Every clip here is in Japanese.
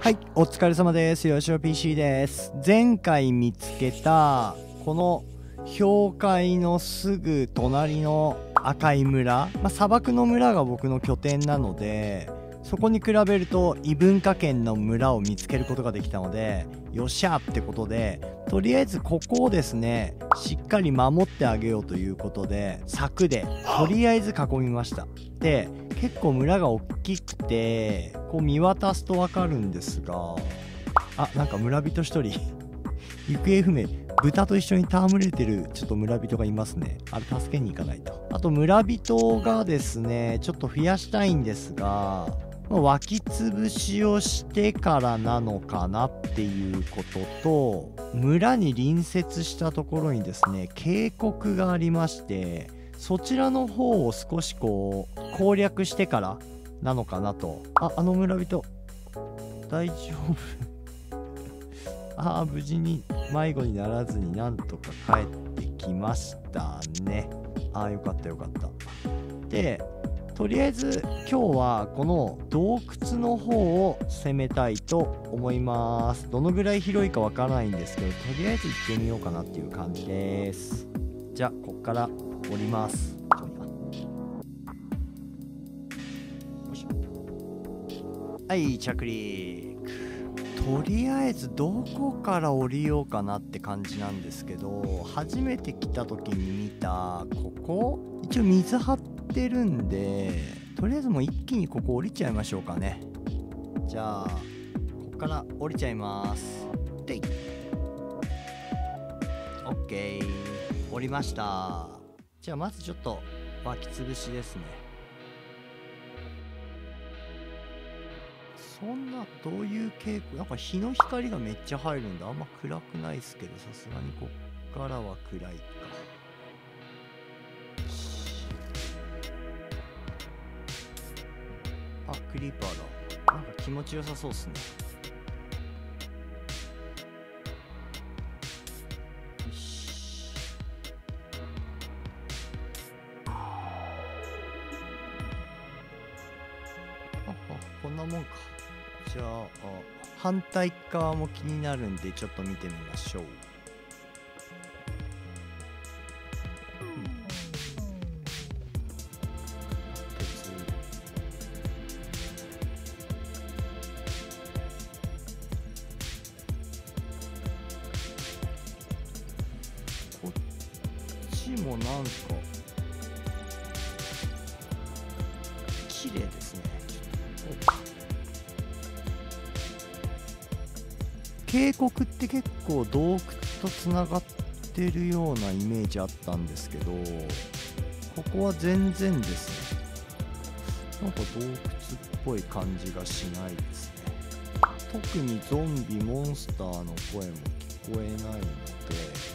はい、お疲れ様です。よしお PC です。前回見つけたこの氷海のすぐ隣の赤い村、砂漠の村が僕の拠点なので、そこに比べると異文化圏の村を見つけることができたので、よっしゃーってことで、とりあえずここをですね、しっかり守ってあげようということで、柵でとりあえず囲みました。で、結構村が大きくて、こう見渡すとわかるんですが、なんか村人一人行方不明、豚と一緒に戯れてるちょっと村人がいますね。あれ助けに行かないと。あと村人がですね、ちょっと増やしたいんですが、湧き潰しをしてからなのかなっていうことと、村に隣接したところにですね、渓谷がありまして、そちらの方を少しこう攻略してからなのかなと。あの村人大丈夫無事に迷子にならずになんとか帰ってきましたね。よかったよかった。で、とりあえず今日はこの洞窟の方を攻めたいと思います。どのぐらい広いかわからないんですけど、とりあえず行ってみようかなっていう感じです。じゃあこっから降ります。はい、着陸。とりあえずどこから降りようかなって感じなんですけど、初めて来た時に見たここ、一応水張ってるんで、とりあえずもう一気にここ降りちゃいましょうかね。じゃあここから降りちゃいます。でい OK、 降りました。じゃあまずちょっと湧き潰しですね。そんなどういう傾向、なんか日の光がめっちゃ入るんであんま暗くないですけど、さすがにこっからは暗いか。クリーパーだ。なんか気持ちよさそうっすね。よし。こんなもんか。じゃあ反対側も気になるんでちょっと見てみましょう。こっちもなんか綺麗ですね。渓谷って結構洞窟とつながってるようなイメージあったんですけど、ここは全然ですね。なんか洞窟っぽい感じがしないですね。特にゾンビモンスターの声も聞こえないので、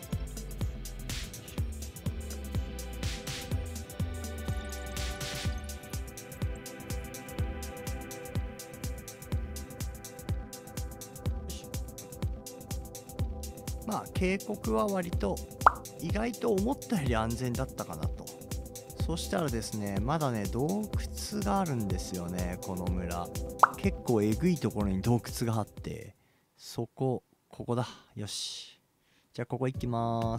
渓谷は割と意外と思ったより安全だったかなと。そしたらですね、まだね洞窟があるんですよね。この村結構えぐいところに洞窟があって、ここだ。よし、じゃあここ行きます。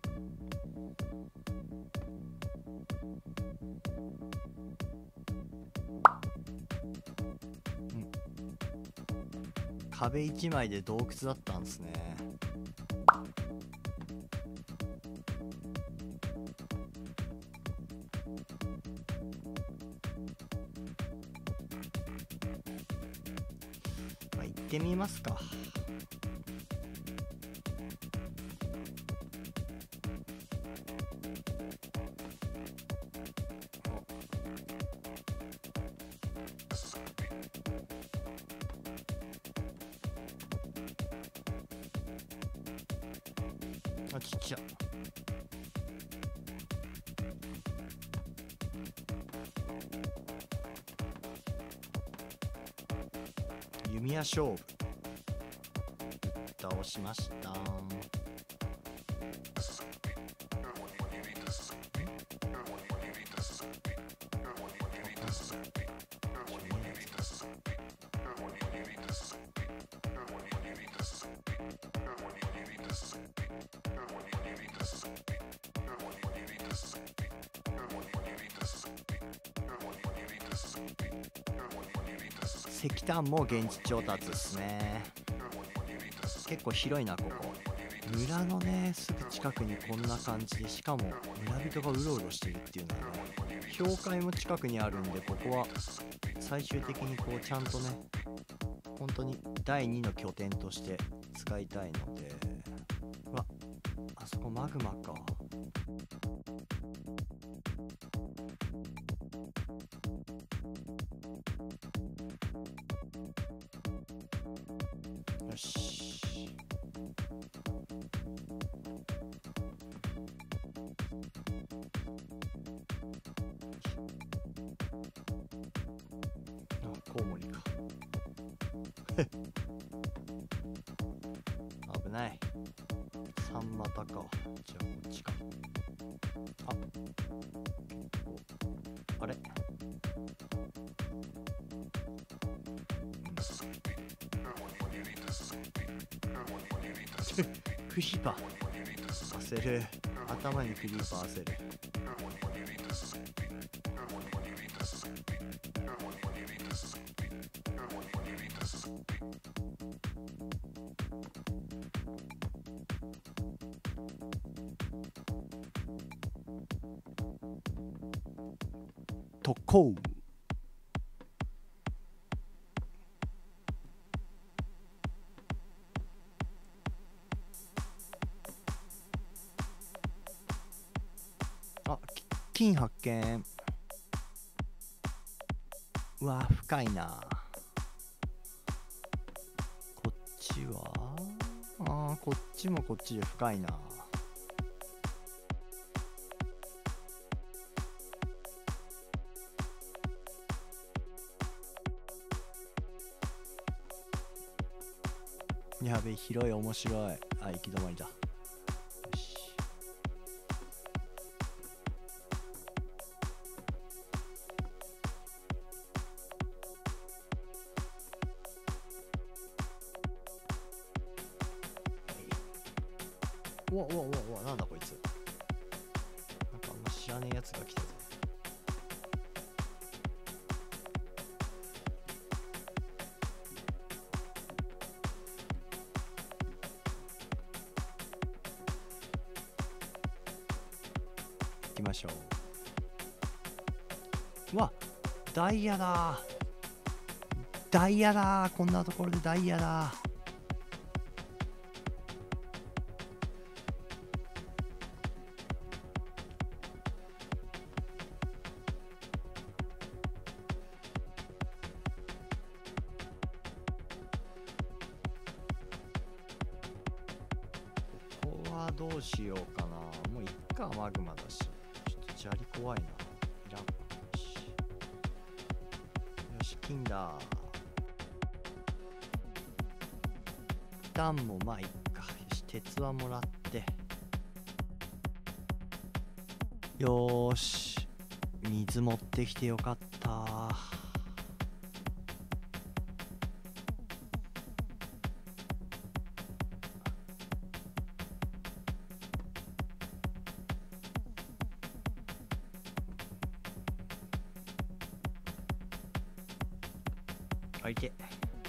壁一枚で洞窟だったんですね。行ってみますか。ちっちゃ。弓矢勝負倒しました。 石炭も現地調達ですね。結構広いなここ。村のねすぐ近くにこんな感じで、しかも村人がうろうろしてるっていうのはね、教会も近くにあるんで、ここは最終的にこうちゃんとね本当に第2の拠点として使いたいので。うわ、あそこマグマか。よし、あ、コウモリか危ない。三股か。じゃあこっちか。あ、あれクリーパー焦る。頭にクリーパー焦る。特攻。あ、金発見。うわ深いな。こっちはこっちもこっちで深いな。やべえ、広い、面白い。あ、行き止まりだ。よし。うわうわうわうわ、なんだこいつ。なんかあんま知らねえやつが来たぞ。行きましょう。うわ、ダイヤだ。ダイヤだ。こんなところでダイヤだ。ここはどうしようかな。もういっか、マグマだし。ちょっと砂利怖いな。いらんし。よし、金だ。ダンもまあいっか。よし、鉄はもらって。よーし、水持ってきてよかった。あ、いけ。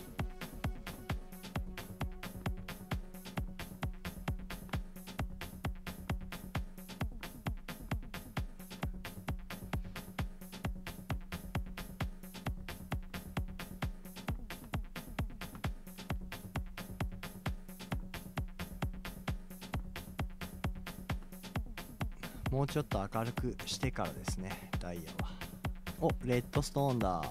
もうちょっと明るくしてからですね、ダイヤは。お、レッドストーンだ。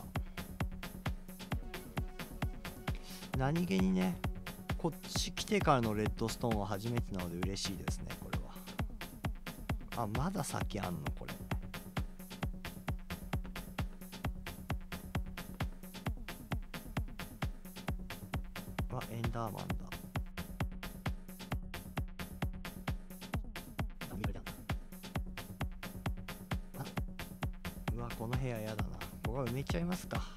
何気にね、こっち来てからのレッドストーンは初めてなので嬉しいですね、これは。あ、まだ先あんのこれ。あ、エンダーマンだ。うわ、この部屋やだな。ここは埋めちゃいますか。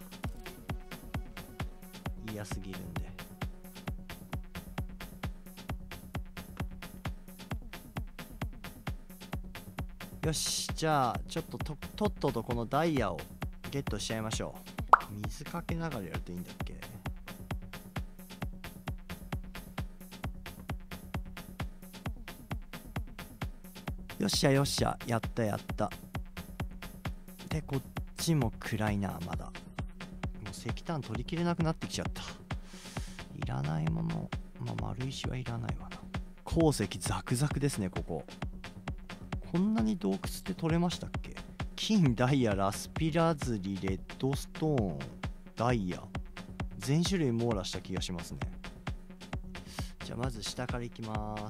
嫌すぎるんで。よし、じゃあちょっととっととこのダイヤをゲットしちゃいましょう。 水かけながらやるといいんだっけ。よっしゃよっしゃ、やったやった。でこっちも暗いな。まだもう石炭取りきれなくなってきちゃった。いらないもの、丸石はいらないわな。鉱石ザクザクですね。こここんなに洞窟って取れましたっけ。金、ダイヤ、ラスピラズリ、レッドストーン、ダイヤ、全種類網羅した気がしますね。じゃあまず下からいきます。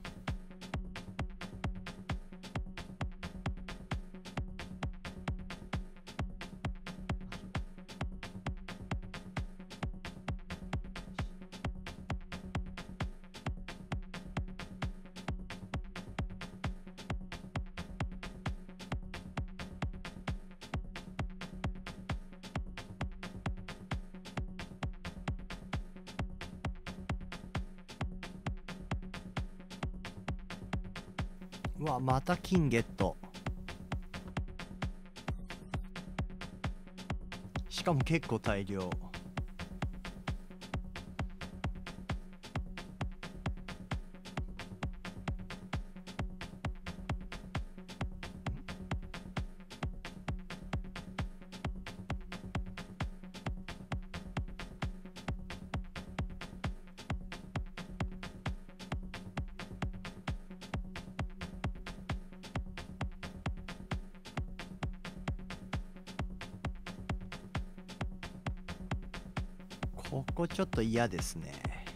うわ、また金ゲット。しかも結構大量。ここちょっと嫌ですね。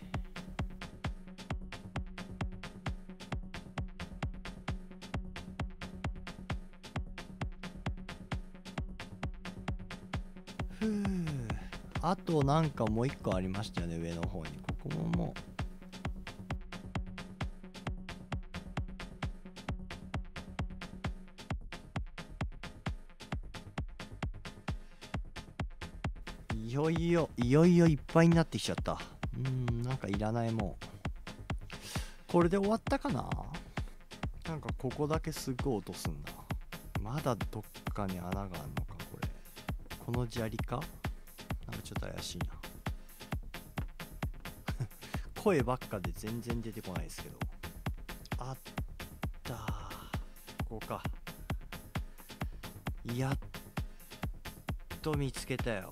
ふう、あとなんかもう一個ありましたよね、上の方に。ここももういよいよいっぱいになってきちゃった。なんかいらないもん。これで終わったかな。なんかここだけすごい落とすんだ。まだどっかに穴があるのか。これこの砂利かなんかちょっと怪しいな。声ばっかで全然出てこないですけど。あったー、ここか。やっと見つけたよ。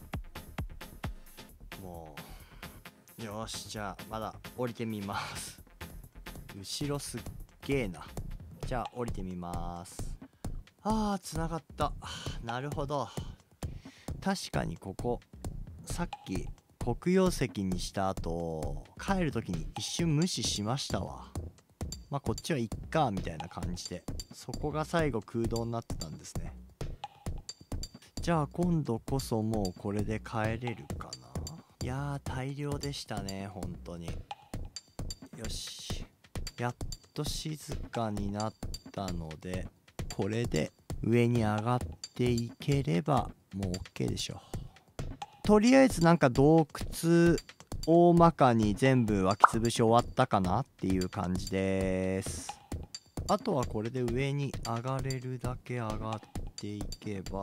もうよし、じゃあまだ降りてみます。後ろすっげえな。じゃあ降りてみます。つながった。なるほど。確かにここさっき黒曜石にした後帰る時に一瞬無視しましたわ。こっちはいっかみたいな感じで、そこが最後空洞になってたんですね。じゃあ今度こそもうこれで帰れるかな。いやー大量でしたね本当に。よし、やっと静かになったので、これで上に上がっていければもう OK でしょ。とりあえずなんか洞窟大まかに全部湧き潰し終わったかなっていう感じです。あとはこれで上に上がれるだけ上がっていけば。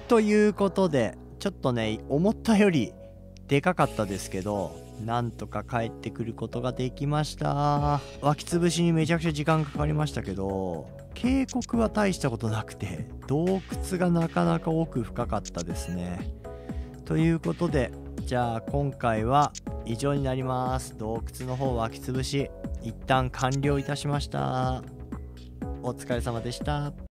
ということでちょっとね思ったよりでかかったですけど、なんとか帰ってくることができました。湧き潰しにめちゃくちゃ時間かかりましたけど、渓谷は大したことなくて洞窟がなかなか奥深かったですね。ということでじゃあ今回は以上になります。洞窟の方湧き潰し一旦完了いたしました。お疲れ様でした。